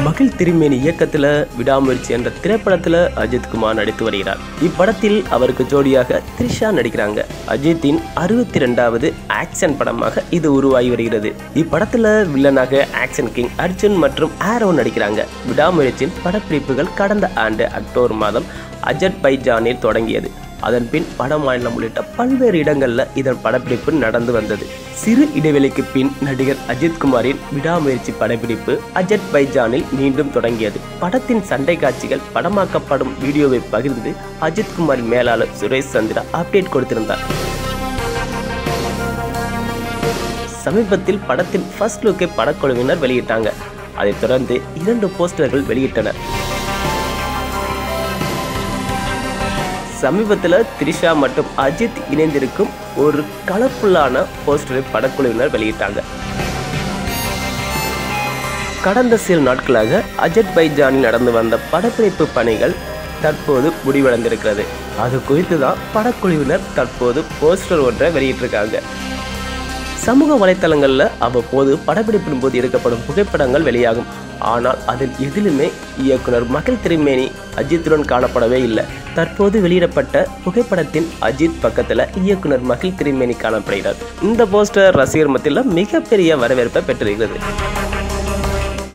மகிழ் திருமேனி இயக்கத்தில் விடாமுயற்சி என்ற திரைப்படத்தில் அஜித் குமார் நடித்து வருகிறார். இப்படத்தில் அவருக்கு ஜோடியாக த்ரிஷா நடிக்கிறாங்க. அஜித்தின் 62வது ஆக்ஷன் படமாக இது உருவாகி வருகிறது. இப்படத்தில் வில்லனாக ஆக்ஷன் கிங் அர்ஜுன் மற்றும் ஆரோ நடிக்கிறாங்க. விடாமுயற்சியின் படப்பிடிப்புகள் கடந்த ஆண்டு அக்டோபர் மாதம் அஜர்பைஜானில் தொடங்கியது. அதன் பின் வட மாநிலம் உள்ளிட்ட பல்வேறு இடங்களில் இதன் படப்பிடிப்பு நடந்து வந்தது. சிறு இடைவெளிக்கு பின் நடிகர் அஜித் குமாரின் விடாமுயற்சி படப்பிடிப்பு அஜர்பைஜானில் மீண்டும் தொடங்கியது. படத்தின் சண்டை காட்சிகள் படமாக்கப்படும் வீடியோவை பகிர்ந்து அஜித் குமாரின் மேலாளர் சுரேஷ் சந்திரா அப்டேட் கொடுத்திருந்தார். சமீபத்தில் படத்தின் ஃபர்ஸ்ட் லுக்கை படக்குழுவினர் வெளியிட்டாங்க. அதைத் தொடர்ந்து 2 போஸ்டர்கள் வெளியிட்டனர். சமீபத்தில் த்ரிஷா மற்றும் அஜித் இணைந்திருக்கும் ஒரு கலர்ஃபுல்லான போஸ்டரை படக்குழுவினர் வெளியிட்டாங்க. கடந்த சில நாட்களாக அஜர்பைஜானில் நடந்து வந்த படப்பிடிப்பு பணிகள் தற்போது முடிவடைந்திருக்கிறது. அது குறித்து தான் படக்குழுவினர் தற்போது போஸ்டர் ஒன்றை வெளியிட்டிருக்காங்க. சமூக வலைத்தளங்களில் அவ்வப்போது படப்பிடிப்பின் போது எடுக்கப்படும் புகைப்படங்கள் வெளியாகும். ஆனால் அதில் எதிலுமே இயக்குனர் மகிழ் திருமேனி அஜித்துடன் காணப்படவே இல்லை. தற்போது வெளியிடப்பட்ட புகைப்படத்தின் அஜித் பக்கத்தில் இயக்குனர் மகிழ் திருமேனி காணப்படுகிறார். இந்த போஸ்டர் ரசிகர் மத்தியில் மிகப்பெரிய வரவேற்பை பெற்றிருக்கிறது.